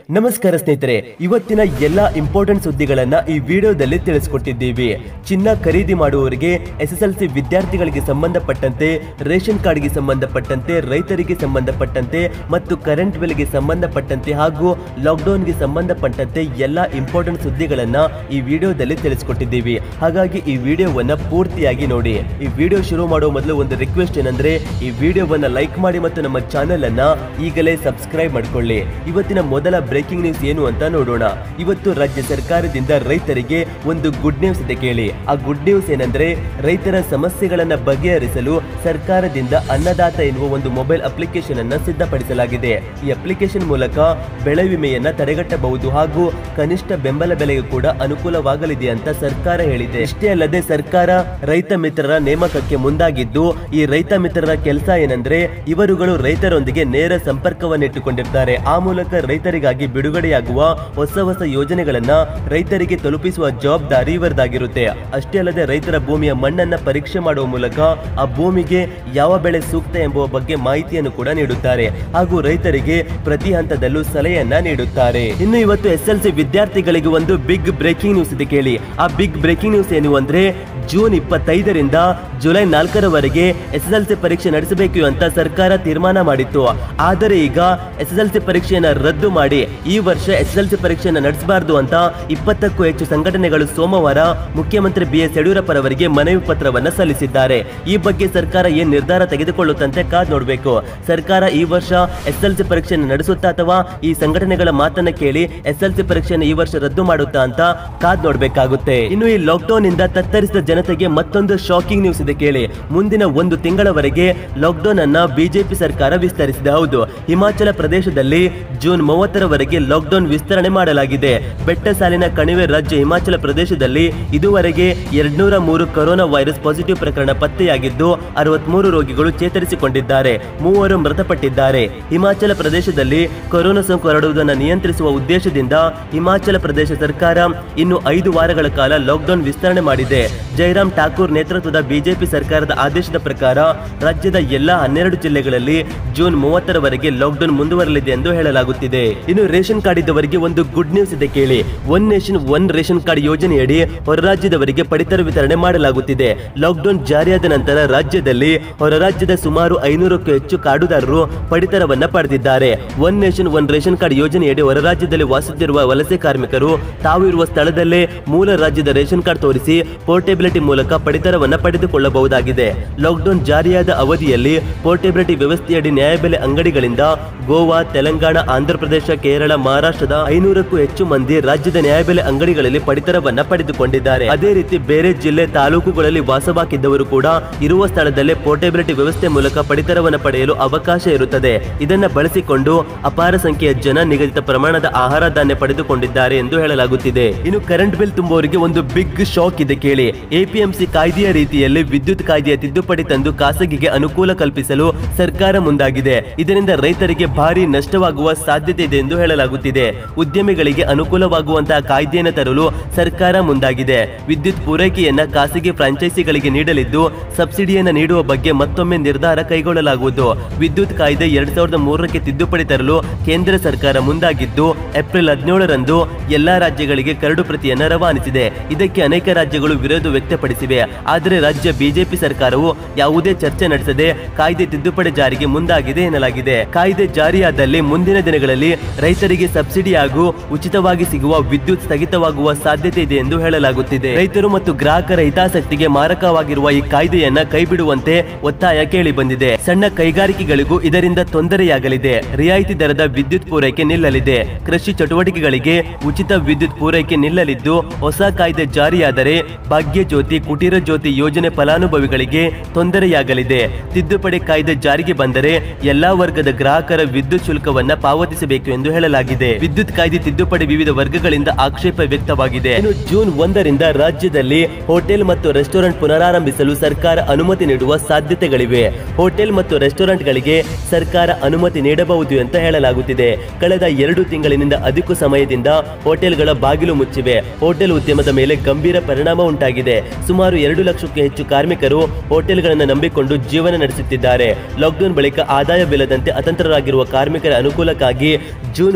ನಮಸ್ಕಾರ ಸ್ನೇಹಿತರೆ, ಇವತ್ತಿನ ಎಲ್ಲಾ ಇಂಪಾರ್ಟೆಂಟ್ ಸುದ್ದಿಗಳನ್ನ ಈ ವಿಡಿಯೋದಲ್ಲಿ ತಿಳಿಸಿಕೊಟ್ಟಿದ್ದೀವಿ. ಚಿನ್ನ ಖರೀದಿ ಮಾಡುವವರಿಗೆ, SSLC ವಿದ್ಯಾರ್ಥಿಗಳಿಗೆ ಸಂಬಂಧಪಟ್ಟಂತೆ, ರೇಷನ್ ಕಾರ್ಡ್ಗೆ ಸಂಬಂಧಪಟ್ಟಂತೆ, ರೈತರಿಗೆ ಸಂಬಂಧಪಟ್ಟಂತೆ ಮತ್ತು ಕರೆಂಟ್ ಬಿಲ್ಗೆ ಸಂಬಂಧಪಟ್ಟಂತೆ ಹಾಗೂ ಲಾಕ್ಡೌನ್ಗೆ ಸಂಬಂಧಪಟ್ಟಂತೆ ಎಲ್ಲಾ ಇಂಪಾರ್ಟೆಂಟ್ ಸುದ್ದಿಗಳನ್ನ ಈ ವಿಡಿಯೋದಲ್ಲಿ ತಿಳಿಸಿಕೊಟ್ಟಿದ್ದೀವಿ. ಹಾಗಾಗಿ ಈ ವಿಡಿಯೋವನ್ನ ಪೂರ್ತಿಯಾಗಿ ನೋಡಿ. ಈ ವಿಡಿಯೋ ಶುರು ಮಾಡುವ ಮೊದಲು ಒಂದು ರಿಕ್ವೆಸ್ಟ್ ಏನಂದ್ರೆ, ಈ ವಿಡಿಯೋವನ್ನ ಲೈಕ್ ಮಾಡಿ ಮತ್ತು ನಮ್ಮ ಚಾನೆಲ್ ಅನ್ನ ಈಗಲೇ ಸಬ್ಸ್ಕ್ರೈಬ್ ಮಾಡಿಕೊಳ್ಳಿ. ಇವತ್ತಿನ ಮೊದಲ ಬ್ರೇಕಿಂಗ್ ನ್ಯೂಸ್ ಏನು ಅಂತ ನೋಡೋಣ. ಇವತ್ತು ರಾಜ್ಯ ಸರ್ಕಾರದಿಂದ ರೈತರಿಗೆ ಒಂದು ಗುಡ್ ನ್ಯೂಸ್ ಇದೆ ಕೇಳಿ. ಆ ಗುಡ್ ನ್ಯೂಸ್ ಏನಂದ್ರೆ, ರೈತರ ಸಮಸ್ಯೆಗಳನ್ನ ಬಗೆಹರಿಸಲು ಸರ್ಕಾರದಿಂದ ಅನ್ನದಾತ ಎನ್ನುವ ಒಂದು ಮೊಬೈಲ್ ಅಪ್ಲಿಕೇಶನ್ ಅನ್ನ ಸಿದ್ಧಪಡಿಸಲಾಗಿದೆ. ಈ ಅಪ್ಲಿಕೇಶನ್ ಮೂಲಕ ಬೆಳೆ ವಿಮೆಯನ್ನ ತಡೆಗಟ್ಟಬಹುದು ಹಾಗೂ ಕನಿಷ್ಠ ಬೆಂಬಲ ಬೆಲೆಗೆ ಕೂಡ ಅನುಕೂಲವಾಗಲಿದೆ ಅಂತ ಸರ್ಕಾರ ಹೇಳಿದೆ. ಇಷ್ಟೇ ಅಲ್ಲದೆ ಸರ್ಕಾರ ರೈತ ಮಿತ್ರರ ನೇಮಕಕ್ಕೆ ಮುಂದಾಗಿದ್ದು, ಈ ರೈತ ಮಿತ್ರರ ಕೆಲಸ ಏನಂದ್ರೆ, ಇವರುಗಳು ರೈತರೊಂದಿಗೆ ನೇರ ಸಂಪರ್ಕವನ್ನಿಟ್ಟುಕೊಂಡಿರ್ತಾರೆ. ಆ ಮೂಲಕ ರೈತರಿಗಾಗಿ ಬಿಡುಗಡೆಯಾಗುವ ಹೊಸ ಯೋಜನೆಗಳನ್ನ ರೈತರಿಗೆ ತಲುಪಿಸುವ ಜವಾಬ್ದಾರಿ ಇವರದಾಗಿರುತ್ತೆ. ಅಷ್ಟೇ ಅಲ್ಲದೆ ರೈತರ ಭೂಮಿಯ ಮಣ್ಣನ್ನ ಪರೀಕ್ಷೆ ಮಾಡುವ ಮೂಲಕ ಆ ಭೂಮಿಗೆ ಯಾವ ಬೆಳೆ ಸೂಕ್ತ ಎಂಬುವ ಬಗ್ಗೆ ಮಾಹಿತಿಯನ್ನು ಕೂಡ ನೀಡುತ್ತಾರೆ ಹಾಗೂ ರೈತರಿಗೆ ಪ್ರತಿ ಹಂತದಲ್ಲೂ ಸಲಹೆಯನ್ನ ನೀಡುತ್ತಾರೆ. ಇನ್ನು ಇವತ್ತು SSLC ವಿದ್ಯಾರ್ಥಿಗಳಿಗೆ ಒಂದು ಬಿಗ್ ಬ್ರೇಕಿಂಗ್ ನ್ಯೂಸ್ ಇದೆ ಕೇಳಿ. ಆ ಬಿಗ್ ಬ್ರೇಕಿಂಗ್ ನ್ಯೂಸ್ ಏನು ಅಂದ್ರೆ, ಜೂನ್ 25ರಿಂದ ಜುಲೈ 4ರವರೆಗೆ SSLC ಪರೀಕ್ಷೆ ನಡೆಸಬೇಕು ಅಂತ ಸರ್ಕಾರ ತೀರ್ಮಾನ ಮಾಡಿತ್ತು. ಆದರೆ ಈಗ SSLC ಪರೀಕ್ಷೆಯನ್ನು ರದ್ದು ಮಾಡಿ ಈ ವರ್ಷ SSLC ಪರೀಕ್ಷೆಯನ್ನು ನಡೆಸಬಾರದು ಅಂತ 20ಕ್ಕೂ ಹೆಚ್ಚು ಸಂಘಟನೆಗಳು ಸೋಮವಾರ ಮುಖ್ಯಮಂತ್ರಿ BS ಯಡಿಯೂರಪ್ಪರವರಿಗೆ ಮನವಿ ಪತ್ರವನ್ನು ಸಲ್ಲಿಸಿದ್ದಾರೆ. ಈ ಬಗ್ಗೆ ಸರ್ಕಾರ ಏನ್ ನಿರ್ಧಾರ ತೆಗೆದುಕೊಳ್ಳುತ್ತಂತೆ ಕಾದ್ ನೋಡಬೇಕು. ಸರ್ಕಾರ ಈ ವರ್ಷ SSLC ಪರೀಕ್ಷೆಯನ್ನು ನಡೆಸುತ್ತಾ ಅಥವಾ ಈ ಸಂಘಟನೆಗಳ ಮಾತನ್ನ ಕೇಳಿ SSLC ಪರೀಕ್ಷೆಯನ್ನು ಈ ವರ್ಷ ರದ್ದು ಮಾಡುತ್ತಾ ಅಂತ ಕಾದ್ ನೋಡಬೇಕಾಗುತ್ತೆ. ಇನ್ನು ಈ ಲಾಕ್ಡೌನ್ ಇಂದ ತತ್ತರಿಸಿದ ಜನತೆಗೆ ಮತ್ತೊಂದು ಶಾಕಿಂಗ್ ನ್ಯೂಸ್ ಇದೆ ಕೇಳಿ. ಮುಂದಿನ 1 ತಿಂಗಳವರೆಗೆ ಲಾಕ್ಡೌನ್ ಅನ್ನ ಬಿಜೆಪಿ ಸರ್ಕಾರ ವಿಸ್ತರಿಸಿದೆ. ಹೌದು, ಹಿಮಾಚಲ ಪ್ರದೇಶದಲ್ಲಿ ಜೂನ್ 30ರವರೆಗೆ ಲಾಕ್ಡೌನ್ ವಿಸ್ತರಣೆ ಮಾಡಲಾಗಿದೆ. ಬೆಟ್ಟ ಸಾಲಿನ ಕಣಿವೆ ರಾಜ್ಯ ಹಿಮಾಚಲ ಪ್ರದೇಶದಲ್ಲಿ ಇದುವರೆಗೆ 203 ಕೊರೋನಾ ವೈರಸ್ ಪಾಸಿಟಿವ್ ಪ್ರಕರಣ ಪತ್ತೆಯಾಗಿದ್ದು 63 ರೋಗಿಗಳು ಚೇತರಿಸಿಕೊಂಡಿದ್ದಾರೆ, 3 ಮೃತಪಟ್ಟಿದ್ದಾರೆ. ಹಿಮಾಚಲ ಪ್ರದೇಶದಲ್ಲಿ ಕೊರೋನಾ ಸೋಂಕು ಹರಡುವುದನ್ನು ನಿಯಂತ್ರಿಸುವ ಉದ್ದೇಶದಿಂದ ಹಿಮಾಚಲ ಪ್ರದೇಶ ಸರ್ಕಾರ ಇನ್ನು 5 ವಾರಗಳ ಕಾಲ ಲಾಕ್ಡೌನ್ ವಿಸ್ತರಣೆ ಮಾಡಿದೆ. ಜೈರಾಮ್ ಠಾಕೂರ್ ನೇತೃತ್ವದ ಬಿಜೆಪಿ ಸರ್ಕಾರದ ಆದೇಶದ ಪ್ರಕಾರ ರಾಜ್ಯದ ಎಲ್ಲಾ 12 ಜಿಲ್ಲೆಗಳಲ್ಲಿ ಜೂನ್ 30ರವರೆಗೆ ಲಾಕ್ಡೌನ್ ಮುಂದುವರಲಿದೆ ಎಂದು ಹೇಳಲಾಗುತ್ತಿದೆ. ಇನ್ನು ರೇಷನ್ ಕಾರ್ಡ್ ಇದ್ದವರಿಗೆ ಒಂದು ಗುಡ್ ನ್ಯೂಸ್ ಇದೆ ಕೇಳಿ. One nation one ration card ಯೋಜನೆಯಡಿ ಹೊರ ರಾಜ್ಯದವರಿಗೆ ಪಡಿತರ ವಿತರಣೆ ಮಾಡಲಾಗುತ್ತಿದೆ. ಲಾಕ್ಡೌನ್ ಜಾರಿಯಾದ ನಂತರ ರಾಜ್ಯದಲ್ಲಿ ಹೊರ ರಾಜ್ಯದ ಸುಮಾರು 500ಕ್ಕೂ ಹೆಚ್ಚು ಕಾರ್ಡುದಾರರು ಪಡಿತರವನ್ನ ಪಡೆದಿದ್ದಾರೆ. One nation one ration card ಯೋಜನೆಯಡಿ ಹೊರ ರಾಜ್ಯದಲ್ಲಿ ವಾಸಿಸುತ್ತಿರುವ ವಲಸೆ ಕಾರ್ಮಿಕರು ತಾವು ಇರುವ ಸ್ಥಳದಲ್ಲೇ ಮೂಲ ರಾಜ್ಯದ ರೇಷನ್ ಕಾರ್ಡ್ ತೋರಿಸಿ ಪೋರ್ಟೇಬಿಲಿಟಿ ಮೂಲಕ ಪಡಿತರವನ್ನ ಪಡೆದುಕೊಳ್ಳಬಹುದಾಗಿದೆ. ಲಾಕ್ಡೌನ್ ಜಾರಿಯಾದ ಅವಧಿಯಲ್ಲಿ ಪೋರ್ಟೇಬಿಲಿಟಿ ವ್ಯವಸ್ಥೆಯಡಿ ನ್ಯಾಯಬೆಲೆ ಅಂಗಡಿಗಳಿಂದ ಗೋವಾ, ತೆಲಂಗಾಣ, ಆಂಧ್ರಪ್ರದೇಶ, ಕೇರಳ, ಮಹಾರಾಷ್ಟ್ರದ 500ಕ್ಕೂ ಹೆಚ್ಚು ಮಂದಿ ರಾಜ್ಯದ ನ್ಯಾಯಬೆಲೆ ಅಂಗಡಿಗಳಲ್ಲಿ ಪಡಿತರವನ್ನ ಪಡೆದುಕೊಂಡಿದ್ದಾರೆ. ಅದೇ ರೀತಿ ಬೇರೆ ಜಿಲ್ಲೆ, ತಾಲೂಕುಗಳಲ್ಲಿ ವಾಸವಾಗಿದ್ದವರು ಕೂಡ ಇರುವ ಸ್ಥಳದಲ್ಲೇ ಪೋರ್ಟೇಬಿಲಿಟಿ ವ್ಯವಸ್ಥೆ ಮೂಲಕ ಪಡಿತರವನ್ನು ಪಡೆಯಲು ಅವಕಾಶ ಇರುತ್ತದೆ. ಇದನ್ನ ಬಳಸಿಕೊಂಡು ಅಪಾರ ಸಂಖ್ಯೆಯ ಜನ ನಿಗದಿತ ಪ್ರಮಾಣದ ಆಹಾರ ಧಾನ್ಯ ಪಡೆದುಕೊಂಡಿದ್ದಾರೆ ಎಂದು ಹೇಳಲಾಗುತ್ತಿದೆ. ಇನ್ನು ಕರೆಂಟ್ ಬಿಲ್ ತುಂಬುವವರಿಗೆ ಒಂದು ಬಿಗ್ ಶಾಕ್ ಇದೆ ಕೇಳಿ. APMC ಕಾಯ್ದೆಯ ರೀತಿಯಲ್ಲಿ ವಿದ್ಯುತ್ ಕಾಯ್ದೆಯ ತಿದ್ದುಪಡಿ ತಂದು ಖಾಸಗಿಗೆ ಅನುಕೂಲ ಕಲ್ಪಿಸಲು ಸರ್ಕಾರ ಮುಂದಾಗಿದೆ. ಇದರಿಂದ ರೈತರಿಗೆ ಭಾರಿ ನಷ್ಟವಾಗುವ ಸಾಧ್ಯತೆ ಇದೆ ಎಂದು ಹೇಳಲಾಗುತ್ತಿದೆ. ಉದ್ಯಮಿಗಳಿಗೆ ಅನುಕೂಲವಾಗುವಂತಹ ಕಾಯ್ದೆಯನ್ನು ತರಲು ಸರ್ಕಾರ ಮುಂದಾಗಿದೆ. ವಿದ್ಯುತ್ ಪೂರೈಕೆಯನ್ನ ಖಾಸಗಿ ಫ್ರಾಂಚೈಸಿಗಳಿಗೆ ನೀಡಲಿದ್ದು, ಸಬ್ಸಿಡಿಯನ್ನು ನೀಡುವ ಬಗ್ಗೆ ಮತ್ತೊಮ್ಮೆ ನಿರ್ಧಾರ ಕೈಗೊಳ್ಳಲಾಗುವುದು. ವಿದ್ಯುತ್ ಕಾಯ್ದೆ 2003ಕ್ಕೆ ತಿದ್ದುಪಡಿ ತರಲು ಕೇಂದ್ರ ಸರ್ಕಾರ ಮುಂದಾಗಿದ್ದು, ಏಪ್ರಿಲ್ 17ರಂದು ಎಲ್ಲಾ ರಾಜ್ಯಗಳಿಗೆ ಕರಡು ಪ್ರತಿಯನ್ನು ರವಾನಿಸಿದೆ. ಇದಕ್ಕೆ ಅನೇಕ ರಾಜ್ಯಗಳು ವಿರೋಧ ವ್ಯಕ್ತಪಡಿಸಿವೆ. ಆದರೆ ರಾಜ್ಯ ಬಿಜೆಪಿ ಸರ್ಕಾರವು ಯಾವುದೇ ಚರ್ಚೆ ನಡೆಸದೆ ಕಾಯ್ದೆ ತಿದ್ದುಪಡಿ ಜಾರಿಗೆ ಮುಂದಾಗಿದೆ ಎನ್ನಲಾಗಿದೆ. ಕಾಯ್ದೆ ಜಾರಿಯಾದಲ್ಲಿ ಮುಂದಿನ ದಿನಗಳಲ್ಲಿ ರೈತರಿಗೆ ಸಬ್ಸಿಡಿ ಹಾಗೂ ಉಚಿತವಾಗಿ ಸಿಗುವ ವಿದ್ಯುತ್ ಸ್ಥಗಿತವಾಗುವ ಸಾಧ್ಯತೆ ಇದೆ ಎಂದು ಹೇಳಲಾಗುತ್ತಿದೆ. ರೈತರು ಮತ್ತು ಗ್ರಾಹಕರ ಹಿತಾಸಕ್ತಿಗೆ ಮಾರಕವಾಗಿರುವ ಈ ಕಾಯ್ದೆಯನ್ನ ಕೈಬಿಡುವಂತೆ ಒತ್ತಾಯ ಕೇಳಿ ಬಂದಿದೆ. ಸಣ್ಣ ಕೈಗಾರಿಕೆಗಳಿಗೂ ಇದರಿಂದ ತೊಂದರೆಯಾಗಲಿದೆ. ರಿಯಾಯಿತಿ ದರದ ವಿದ್ಯುತ್ ಪೂರೈಕೆ ನಿಲ್ಲಲಿದೆ. ಕೃಷಿ ಚಟುವಟಿಕೆಗಳಿಗೆ ಉಚಿತ ವಿದ್ಯುತ್ ಪೂರೈಕೆ ನಿಲ್ಲಲಿದ್ದು, ಹೊಸ ಕಾಯ್ದೆ ಜಾರಿಯಾದರೆ ಭಾಗ್ಯ ಜ್ಯೋತಿ, ಕುಟೀರ ಜ್ಯೋತಿ ಯೋಜನೆ ಫಲಾನುಭವಿಗಳಿಗೆ ತೊಂದರೆಯಾಗಲಿದೆ. ತಿದ್ದುಪಡಿ ಕಾಯ್ದೆ ಜಾರಿಗೆ ಬಂದರೆ ಎಲ್ಲಾ ವರ್ಗದ ಗ್ರಾಹಕರ ವಿದ್ಯುತ್ ಶುಲ್ಕವನ್ನ ಪಾವತಿಸಬೇಕು ಎಂದು ಹೇಳಲಾಗಿದೆ. ವಿದ್ಯುತ್ ಕಾಯ್ದೆ ತಿದ್ದುಪಡಿ ವಿವಿಧ ವರ್ಗಗಳಿಂದ ಆಕ್ಷೇಪ ವ್ಯಕ್ತವಾಗಿದೆ. ಇನ್ನು ಜೂನ್ 1ರಿಂದ ರಾಜ್ಯದಲ್ಲಿ ಹೋಟೆಲ್ ಮತ್ತು ರೆಸ್ಟೋರೆಂಟ್ ಪುನರಾರಂಭಿಸಲು ಸರ್ಕಾರ ಅನುಮತಿ ನೀಡುವ ಸಾಧ್ಯತೆಗಳಿವೆ. ಹೋಟೆಲ್ ಮತ್ತು ರೆಸ್ಟೋರೆಂಟ್ಗಳಿಗೆ ಸರ್ಕಾರ ಅನುಮತಿ ನೀಡಬಹುದು ಅಂತ ಹೇಳಲಾಗುತ್ತಿದೆ. ಕಳೆದ 2 ತಿಂಗಳಿನಿಂದ ಅಧಿಕ ಸಮಯದಿಂದ ಹೋಟೆಲ್ಗಳ ಬಾಗಿಲು ಮುಚ್ಚಿವೆ. ಹೋಟೆಲ್ ಉದ್ಯಮದ ಮೇಲೆ ಗಂಭೀರ ಪರಿಣಾಮ ಉಂಟಾಗಿದೆ. ಸುಮಾರು 2 ಲಕ್ಷಕ್ಕೂ ಹೆಚ್ಚು ಕಾರ್ಮಿಕರು ಹೋಟೆಲ್ಗಳನ್ನು ನಂಬಿಕೊಂಡು ಜೀವನ ನಡೆಸುತ್ತಿದ್ದಾರೆ. ಲಾಕ್ಡೌನ್ ಬಳಿಕ ಆದಾಯವಿಲ್ಲದಂತೆ ಅತಂತ್ರರಾಗಿರುವ ಕಾರ್ಮಿಕರ ಅನುಕೂಲಕ್ಕಾಗಿ ಜೂನ್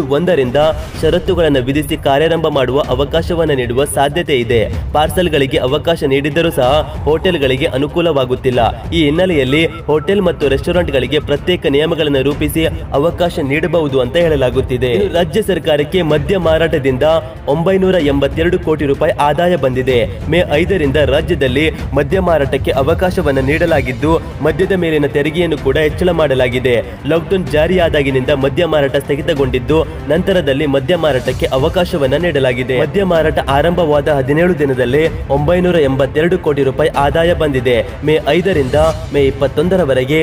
ಜೂನ್ 1ರಿಂದ ಷರತ್ತುಗಳನ್ನು ವಿಧಿಸಿ ಕಾರ್ಯಾರಂಭ ಮಾಡುವ ಅವಕಾಶವನ್ನು ನೀಡುವ ಸಾಧ್ಯತೆ ಇದೆ. ಪಾರ್ಸಲ್ಗಳಿಗೆ ಅವಕಾಶ ನೀಡಿದ್ದರೂ ಸಹ ಹೋಟೆಲ್ಗಳಿಗೆ ಅನುಕೂಲವಾಗುತ್ತಿಲ್ಲ. ಈ ಹಿನ್ನೆಲೆಯಲ್ಲಿ ಹೋಟೆಲ್ ಮತ್ತು ರೆಸ್ಟೋರೆಂಟ್ಗಳಿಗೆ ಪ್ರತ್ಯೇಕ ನಿಯಮಗಳನ್ನು ರೂಪಿಸಿ ಅವಕಾಶ ನೀಡಬಹುದು ಅಂತ ಹೇಳಲಾಗುತ್ತಿದೆ. ರಾಜ್ಯ ಸರ್ಕಾರಕ್ಕೆ ಮದ್ಯ ಮಾರಾಟದಿಂದ 982 ಕೋಟಿ ರೂಪಾಯಿ ಆದಾಯ ಬಂದಿದೆ. ಮೇ 5ರಿಂದ ರಾಜ್ಯದಲ್ಲಿ ಮದ್ಯ ಮಾರಾಟಕ್ಕೆ ಅವಕಾಶವನ್ನು ನೀಡಲಾಗಿದ್ದು ಮದ್ಯದ ಮೇಲಿನ ತೆರಿಗೆಯನ್ನು ಕೂಡ ಹೆಚ್ಚಳ ಮಾಡಲಾಗಿದೆ. ಲಾಕ್ಡೌನ್ ಜಾರಿಯಾದಾಗಿನಿಂದ ಮದ್ಯ ಮಾರಾಟ ಸ್ಥಗಿತಗೊಂಡಿದ್ದು ನಂತರದಲ್ಲಿ ಮದ್ಯ ಮಾರಾಟಕ್ಕೆ ಅವಕಾಶವನ್ನು ನೀಡಲಾಗಿದೆ. ಮದ್ಯ ಮಾರಾಟ ಆರಂಭವಾದ 17 ದಿನದಲ್ಲೇ 982 ಕೋಟಿ ರೂಪಾಯಿ ಆದಾಯ ಬಂದಿದೆ. ಮೇ 5ರಿಂದ ಮೇ 21ರವರೆಗೆ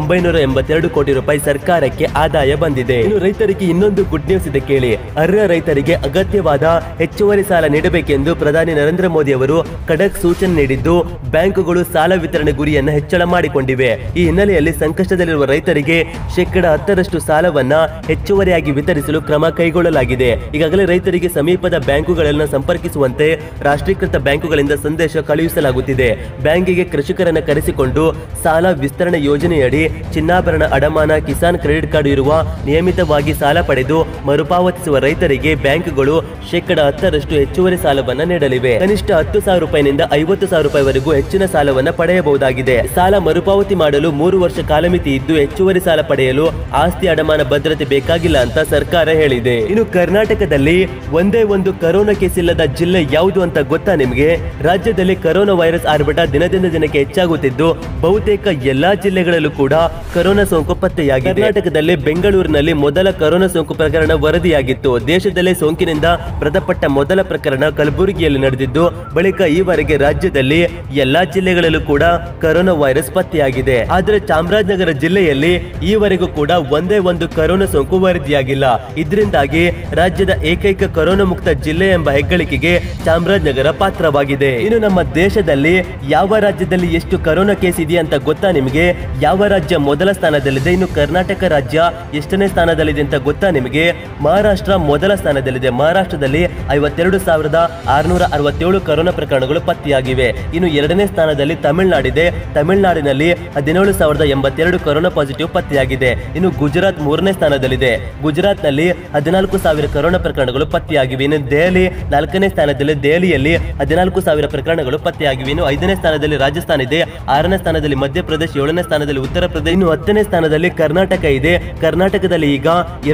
982 ಕೋಟಿ ರೂಪಾಯಿ ಸರ್ಕಾರಕ್ಕೆ ಆದಾಯ ಬಂದಿದೆ. ಇನ್ನು ರೈತರಿಗೆ ಇನ್ನೊಂದು ಗುಡ್ ನ್ಯೂಸ್ ಇದೆ ಕೇಳಿ. ಅರ್ಹ ರೈತರಿಗೆ ಅಗತ್ಯವಾದ ಹೆಚ್ಚುವರಿ ಸಾಲ ನೀಡಬೇಕೆಂದು ಪ್ರಧಾನಿ ನರೇಂದ್ರ ಮೋದಿ ಅವರು ಖಡಕ್ ಸೂಚನೆ ನೀಡಿದ್ದು ಬ್ಯಾಂಕುಗಳು ಸಾಲ ವಿತರಣೆ ಗುರಿಯನ್ನು ಹೆಚ್ಚಳ ಮಾಡಿಕೊಂಡಿವೆ. ಈ ಹಿನ್ನೆಲೆಯಲ್ಲಿ ಸಂಕಷ್ಟದಲ್ಲಿರುವ ರೈತರಿಗೆ ಶೇಕಡ 10ರಷ್ಟು ಸಾಲವನ್ನ ಹೆಚ್ಚುವರಿಯಾಗಿ ವಿತರಿಸಲು ಕ್ರಮ ಕೈಗೊಳ್ಳಲಾಗಿದೆ. ಈಗಾಗಲೇ ರೈತರಿಗೆ ಸಮೀಪದ ಬ್ಯಾಂಕುಗಳನ್ನು ಸಂಪರ್ಕಿಸುವಂತೆ ರಾಷ್ಟ್ರೀಕೃತ ಬ್ಯಾಂಕುಗಳಿಂದ ಸಂದೇಶ ಕಳುಹಿಸಲಾಗುತ್ತಿದೆ. ಬ್ಯಾಂಕಿಗೆ ಕೃಷಿಕರನ್ನು ಕರೆಸಿಕೊಂಡು ಸಾಲ ವಿಸ್ತರಣೆ ಯೋಜನೆಯಡಿ ಚಿನ್ನಾಭರಣ ಅಡಮಾನ ಕಿಸಾನ್ ಕ್ರೆಡಿಟ್ ಕಾರ್ಡ್ ಇರುವ ನಿಯಮಿತವಾಗಿ ಸಾಲ ಪಡೆದು ಮರುಪಾವತಿಸುವ ರೈತರಿಗೆ ಬ್ಯಾಂಕುಗಳು ಶೇಕಡ 10ರಷ್ಟು ಹೆಚ್ಚುವರಿ ಸಾಲವನ್ನ ನೀಡಲಿವೆ. ಕನಿಷ್ಠ 10,000 ರೂಪಾಯಿನಿಂದ 50,000 ರೂಪಾಯಿವರೆಗೂ ಹೆಚ್ಚಿನ ಸಾಲವನ್ನ ಪಡೆಯಬಹುದಾಗಿದೆ. ಸಾಲ ಮರುಪಾವತಿ ಮಾಡಲು 3 ವರ್ಷ ಕಾಲಮಿತಿ ಇದ್ದು ಹೆಚ್ಚುವರಿ ಸಾಲ ಪಡೆಯಲು ಆಸ್ತಿ ಅಡಮಾನ ಭದ್ರತೆ ಬೇಕಾಗಿಲ್ಲ ಅಂತ ಸರ್ಕಾರ ಹೇಳಿದೆ. ಇನ್ನು ಕರ್ನಾಟಕದಲ್ಲಿ ಒಂದೇ ಒಂದು ಕರೋನಾ ಕೇಸ್ ಇಲ್ಲದ ಜಿಲ್ಲೆ ಯಾವುದು ಅಂತ ಗೊತ್ತಾ ನಿಮಗೆ? ರಾಜ್ಯದಲ್ಲಿ ಕರೋನಾ ವೈರಸ್ ಆರ್ಭಟ ದಿನದಿಂದ ದಿನಕ್ಕೆ ಹೆಚ್ಚಾಗುತ್ತಿದ್ದು ಬಹುತೇಕ ಎಲ್ಲಾ ಜಿಲ್ಲೆಗಳಲ್ಲೂ ಕೂಡ ಕರೋನಾ ಸೋಂಕು ಪತ್ತೆಯಾಗಿದೆ. ಕರ್ನಾಟಕದಲ್ಲಿ ಬೆಂಗಳೂರಿನಲ್ಲಿ ಮೊದಲ ಕರೋನಾ ಸೋಂಕು ಪ್ರಕರಣ ವರದಿಯಾಗಿತ್ತು. ದೇಶದಲ್ಲೇ ಸೋಂಕಿನಿಂದ ಮೃತಪಟ್ಟ ಮೊದಲ ಪ್ರಕರಣ ಕಲಬುರಗಿಯಲ್ಲಿ ನಡೆದಿದ್ದು ಬಳಿಕ ಈವರೆಗೆ ರಾಜ್ಯದಲ್ಲಿ ಎಲ್ಲಾ ಜಿಲ್ಲೆಗಳಲ್ಲೂ ಕೂಡ ಕರೋನಾ ವೈರಸ್ ಪತ್ತೆಯಾಗಿದೆ. ಆದರೆ ಚಾಮರಾಜನಗರ ಜಿಲ್ಲೆಯಲ್ಲಿ ಈವರೆಗೂ ಕೂಡ ಒಂದೇ ಒಂದು ಕರೋನಾ ಸೋಂಕು ವರದಿಯಾಗಿಲ್ಲ. ಇದರಿಂದಾಗಿ ರಾಜ್ಯದ ಏಕೈಕ ಕರೋನಾ ಮುಕ್ತ ಜಿಲ್ಲೆ ಎಂಬ ಹೆಗ್ಗಳಿಕೆಗೆ ಚಾಮರಾಜನಗರ ಪಾತ್ರವಾಗಿದೆ. ಇನ್ನು ನಮ್ಮ ದೇಶದಲ್ಲಿ ಯಾವ ರಾಜ್ಯದಲ್ಲಿ ಎಷ್ಟು ಕರೋನಾ ಕೇಸ್ ಇದೆ ಅಂತ ಗೊತ್ತಾ ನಿಮಗೆ? ಯಾವ ರಾಜ್ಯ ಮೊದಲ ಸ್ಥಾನದಲ್ಲಿದೆ? ಇನ್ನು ಕರ್ನಾಟಕ ರಾಜ್ಯ ಎಷ್ಟನೇ ಸ್ಥಾನದಲ್ಲಿದೆ ಅಂತ ಗೊತ್ತಾ ನಿಮಗೆ? ಮಹಾರಾಷ್ಟ್ರ ಮೊದಲ ಸ್ಥಾನದಲ್ಲಿದೆ. ಮಹಾರಾಷ್ಟ್ರದಲ್ಲಿ 52,667 ಕರೋನಾ ಪ್ರಕರಣಗಳು ಪತ್ತೆಯಾಗಿವೆ. ಇನ್ನು ಎರಡನೇ ಸ್ಥಾನದಲ್ಲಿ ತಮಿಳುನಾಡಿದೆ. ತಮಿಳುನಾಡಿನಲ್ಲಿ 17,082 ಕರೋನಾ ಪಾಸಿಟಿವ್ ಪತ್ತೆಯಾಗಿದೆ. ಇನ್ನು ಗುಜರಾತ್ 3ನೇ ಸ್ಥಾನದಲ್ಲಿದೆ. ಗುಜರಾತ್ನಲ್ಲಿ 14,000 ಕರೋನಾ ಪ್ರಕರಣಗಳು ಪತ್ತೆಯಾಗಿವೆ. ಇನ್ನು ದೆಹಲಿ 4ನೇ ಸ್ಥಾನದಲ್ಲಿ. ದೆಹಲಿಯಲ್ಲಿ 14,000 ಪ್ರಕರಣಗಳು ಪತ್ತೆಯಾಗಿವೆ. ಇನ್ನು 5ನೇ ಸ್ಥಾನದಲ್ಲಿ ರಾಜಸ್ಥಾನ ಇದೆ. 6ನೇ ಸ್ಥಾನದಲ್ಲಿ ಮಧ್ಯಪ್ರದೇಶ, 7ನೇ ಸ್ಥಾನದಲ್ಲಿ ಉತ್ತರ ಪ್ರದೇಶ, ಇನ್ನು 10ನೇ ಸ್ಥಾನದಲ್ಲಿ ಕರ್ನಾಟಕ ಇದೆ. ಕರ್ನಾಟಕದಲ್ಲಿ ಈಗ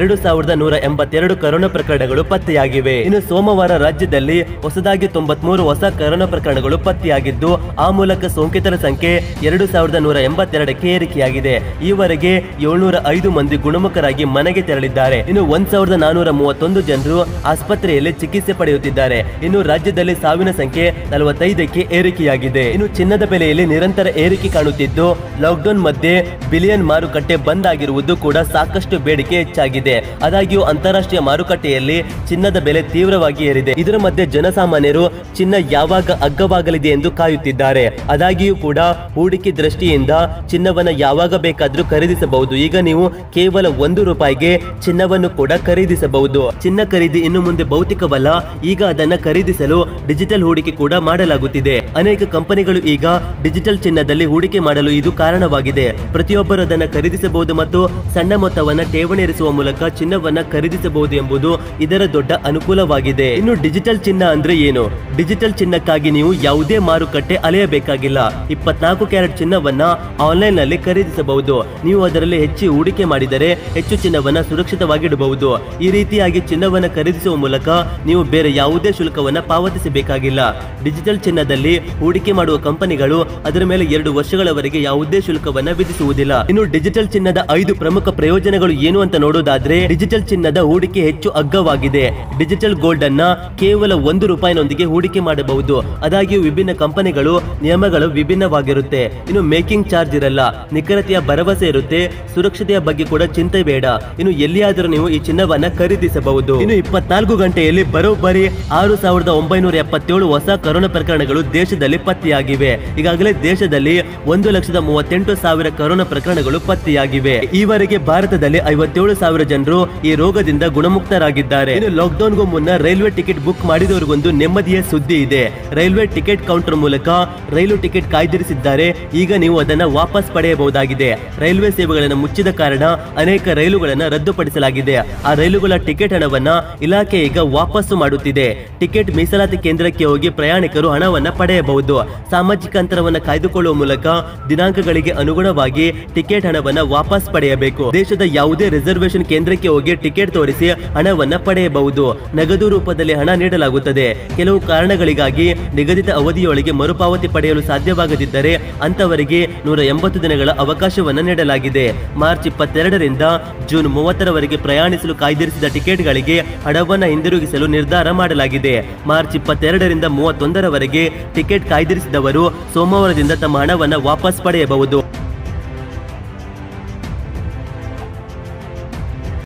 2,182 ಕರೋನಾ ಪ್ರಕರಣಗಳು ಪತ್ತೆಯಾಗಿವೆ. ಇನ್ನು ಸೋಮವಾರ ರಾಜ್ಯದಲ್ಲಿ ಹೊಸದಾಗಿ 93 ಹೊಸ ಕರೋನಾ ಪ್ರಕರಣಗಳು ಪತ್ತೆಯಾಗಿದ್ದು ಆ ಮೂಲಕ ಸೋಂಕಿತರ ಸಂಖ್ಯೆ 2,182ಕ್ಕೆ ಏರಿಕೆಯಾಗಿದೆ. ಈವರೆಗೆ 705 ಮಂದಿ ಗುಣಮುಖರಾಗಿ ಮನೆಗೆ ತೆರಳಿದ್ದಾರೆ. ಇನ್ನು 1,431 ಜನರು ಆಸ್ಪತ್ರೆಯಲ್ಲಿ ಚಿಕಿತ್ಸೆ ಪಡೆಯುತ್ತಿದ್ದಾರೆ. ಇನ್ನು ರಾಜ್ಯದಲ್ಲಿ ಸಾವಿನ ಸಂಖ್ಯೆ 45ಕ್ಕೆ ಏರಿಕೆಯಾಗಿದೆ. ಇನ್ನು ಚಿನ್ನದ ಬೆಲೆಯಲ್ಲಿ ನಿರಂತರ ಏರಿಕೆ ಕಾಣುತ್ತಿದ್ದು ಲಾಕ್ಡೌನ್ ಮಧ್ಯೆ ಬಿಲಿಯನ್ ಮಾರುಕಟ್ಟೆ ಬಂದ್ ಆಗಿರುವುದು ಕೂಡ ಸಾಕಷ್ಟು ಬೇಡಿಕೆ ಹೆಚ್ಚಾಗಿದೆ. ಆದಾಗ್ಯೂ ಅಂತಾರಾಷ್ಟ್ರೀಯ ಮಾರುಕಟ್ಟೆಯಲ್ಲಿ ಚಿನ್ನದ ಬೆಲೆ ತೀವ್ರವಾಗಿ ಏರಿದೆ. ಇದರ ಮಧ್ಯೆ ಜನಸಾಮಾನ್ಯರು ಚಿನ್ನ ಯಾವಾಗ ಅಗ್ಗವಾಗಲಿದೆ ಎಂದು ಕಾಯುತ್ತಿದ್ದಾರೆ. ಆದಾಗ್ಯೂ ಕೂಡ ಹೂಡಿಕೆ ದೃಷ್ಟಿಯಿಂದ ಚಿನ್ನವನ್ನ ಯಾವಾಗ ಬೇಕಾದ್ರೂ ಖರೀದಿಸಬಹುದು. ಈಗ ನೀವು ಕೇವಲ 1 ರೂಪಾಯಿಗೆ ಚಿನ್ನವನ್ನು ಕೂಡ ಖರೀದಿಸಬಹುದು. ಚಿನ್ನ ಖರೀದಿ ಇನ್ನು ಮುಂದೆ ಭೌತಿಕವಲ್ಲ, ಈಗ ಅದನ್ನ ಖರೀದಿಸಲು ಡಿಜಿಟಲ್ ಹೂಡಿಕೆ ಕೂಡ ಮಾಡಲಾಗುತ್ತಿದೆ. ಅನೇಕ ಕಂಪನಿಗಳು ಈಗ ಡಿಜಿಟಲ್ ಚಿನ್ನದಲ್ಲಿ ಹೂಡಿಕೆ ಮಾಡಲು ಇದು ಕಾರಣವಾಗಿದೆ. ಪ್ರತಿಯೊಬ್ಬರು ಅದನ್ನು ಖರೀದಿಸಬಹುದು ಮತ್ತು ಸಣ್ಣ ಮೊತ್ತವನ್ನ ಠೇವಣಿ ಇರಿಸುವ ಮೂಲಕ ಚಿನ್ನವನ್ನ ಖರೀದಿಸಬಹುದು ಎಂಬುದು ಇದರ ದೊಡ್ಡ ಅನುಕೂಲವಾಗಿದೆ. ಇನ್ನು ಡಿಜಿಟಲ್ ಚಿನ್ನ ಅಂದ್ರೆ ಏನು? ಡಿಜಿಟಲ್ ಚಿನ್ನಕ್ಕಾಗಿ ನೀವು ಯಾವುದೇ ಮಾರುಕಟ್ಟೆ ಅಲೆಯಬೇಕಾಗಿಲ್ಲ. 24 ಕ್ಯಾರೆಟ್ ಚಿನ್ನವನ್ನ ಆನ್ಲೈನ್ ನಲ್ಲಿ ಖರೀದಿಸಬಹುದು. ನೀವು ಅದರಲ್ಲಿ ಹೆಚ್ಚು ಹೂಡಿಕೆ ಮಾಡಿದರೆ ಹೆಚ್ಚು ಚಿನ್ನವನ್ನ ಸುರಕ್ಷಿತವಾಗಿಡಬಹುದು. ಈ ರೀತಿಯಾಗಿ ಚಿನ್ನವನ್ನ ಖರೀದಿಸುವ ಮೂಲಕ ನೀವು ಬೇರೆ ಯಾವುದೇ ಶುಲ್ಕವನ್ನ ಪಾವತಿಸಬೇಕಾಗಿಲ್ಲ. ಡಿಜಿಟಲ್ ಚಿನ್ನದಲ್ಲಿ ಹೂಡಿಕೆ ಮಾಡುವ ಕಂಪನಿಗಳು ಅದರ ಮೇಲೆ 2 ವರ್ಷಗಳವರೆಗೆ ಯಾವುದೇ ಶುಲ್ಕವನ್ನ ವಿಧಿಸುವುದಿಲ್ಲ. ಇನ್ನು ಡಿಜಿಟಲ್ ಚಿನ್ನದ 5 ಪ್ರಮುಖ ಪ್ರಯೋಜನಗಳು ಏನು ಅಂತ ನೋಡೋದಾದ್ರೆ, ಡಿಜಿಟಲ್ ಚಿನ್ನದ ಹೂಡಿಕೆ ಹೆಚ್ಚು ಅಗ್ಗವಾಗಿದೆ. ಡಿಜಿಟಲ್ ಗೋಲ್ಡ್ ಅನ್ನ ಕೇವಲ 1 ರೂಪಾಯಿನೊಂದಿಗೆ ಹೂಡಿಕೆ ಮಾಡಬಹುದು. ಆದಾಗ್ಯೂ ವಿಭಿನ್ನ ಕಂಪನಿಗಳು ನಿಯಮಗಳು ವಿಭಿನ್ನವಾಗಿರುತ್ತೆ. ಇನ್ನು ಮೇಕಿಂಗ್ ಚಾರ್ಜ್ ಇರಲ್ಲ, ನಿಖರತೆಯ ಭರವಸೆ ಇರುತ್ತೆ, ಸುರಕ್ಷತೆಯ ಬಗ್ಗೆ ಕೂಡ ಚಿಂತೆ ಬೇಡ. ಇನ್ನು ಎಲ್ಲಿಯಾದರೂ ನೀವು ಈ ಚಿನ್ನವನ್ನ ಖರೀದಿಸಬಹುದು. ಇನ್ನು 24 ಗಂಟೆಯಲ್ಲಿ ಬರೋಬ್ಬರಿ 6,977 ಹೊಸ ಕರೋನಾ ಪ್ರಕರಣಗಳು ದೇಶದಲ್ಲಿ ಪತ್ತೆಯಾಗಿವೆ. ಈಗಾಗಲೇ ದೇಶದಲ್ಲಿ 1,38,000 ಕರೋನಾ ಪ್ರಕರಣಗಳು ಪತ್ತೆಯಾಗಿವೆ. ಈವರೆಗೆ ಭಾರತದಲ್ಲಿ 57,000 ಜನರು ಈ ರೋಗದಿಂದ ಗುಣಮುಕ್ತರಾಗಿದ್ದಾರೆ. ಇನ್ನು ಲಾಕ್ಡೌನ್ಗೂ ಮುನ್ನ ರೈಲ್ವೆ ಟಿಕೆಟ್ ಬುಕ್ ಮಾಡಿದವರಿಗೊಂದು ನೆಮ್ಮದಿಯ ಸುದ್ದಿ ಇದೆ. ರೈಲ್ವೆ ಟಿಕೆಟ್ ಕೌಂಟರ್ ಮೂಲಕ ರೈಲು ಟಿಕೆಟ್ ಕಾಯ್ದಿರಿಸಿದ್ದಾರೆ. ಈಗ ನೀವು ಅದನ್ನ ವಾಪಸ್ ಪಡೆಯಬಹುದಾಗಿದೆ. ರೈಲ್ವೆ ಸೇವೆಗಳನ್ನು ಮುಚ್ಚಿದ ಕಾರಣ ಅನೇಕ ರೈಲುಗಳನ್ನು ರದ್ದುಪಡಿಸಲಾಗಿದೆ. ಆ ರೈಲುಗಳ ಟಿಕೆಟ್ ಹಣವನ್ನ ಇಲಾಖೆ ಈಗ ವಾಪಸ್ಸು ಮಾಡುತ್ತಿದೆ. ಟಿಕೆಟ್ ಮೀಸಲಾತಿ ಕೇಂದ್ರಕ್ಕೆ ಹೋಗಿ ಪ್ರಯಾಣಿಕರು ಹಣವನ್ನ ಪಡೆಯಬಹುದು. ಸಾಮಾಜಿಕ ಅಂತರವನ್ನ ಕಾಯ್ದುಕೊಳ್ಳುವ ಮೂಲಕ ದಿನಾಂಕಗಳಿಗೆ ಅನುಗುಣವಾಗಿ ಟಿಕೆಟ್ ಹಣವನ್ನ ವಾಪಸ್ ಪಡೆಯಬೇಕು. ದೇಶದ ಯಾವುದೇ ರಿಸರ್ವೇಶನ್ ಕೇಂದ್ರಕ್ಕೆ ಹೋಗಿ ಟಿಕೆಟ್ ತೋರಿಸಿ ಹಣವನ್ನ ಪಡೆಯಬಹುದು. ನಗದು ರೂಪದಲ್ಲಿ ಹಣ ನೀಡಲಾಗುತ್ತದೆ. ಕೆಲವು ಕಾರಣಗಳಿಗಾಗಿ ನಿಗದಿತ ಅವಧಿಯೊಳಗೆ ಮರುಪಾವತಿ ಪಡೆಯಲು ಸಾಧ್ಯವಾಗದಿದ್ದರೆ ಅಂತವರಿಗೆ 180 ದಿನಗಳ ಅವಕಾಶವನ್ನ ನೀಡಲಾಗಿದೆ. ಮಾರ್ಚ್ 22ರಿಂದ ಜೂನ್ 30ರವರೆಗೆ ಪ್ರಯಾಣಿಸಲು ಕಾಯ್ದಿರಿಸಿದ ಟಿಕೆಟ್ಗಳಿಗೆ ಹಣವನ್ನ ಹಿಂದಿರುಗಿಸಲು ನಿರ್ಧಾರ ಮಾಡಲಾಗಿದೆ. ಮಾರ್ಚ್ 22ರಿಂದ 31ರವರೆಗೆ ಟಿಕೆಟ್ ಕಾಯ್ದಿರಿಸಿದವರು ಸೋಮವಾರದಿಂದ ತಮ್ಮ ಹಣವನ್ನ ವಾಪಸ್ ಪಡೆಯಬಹುದು.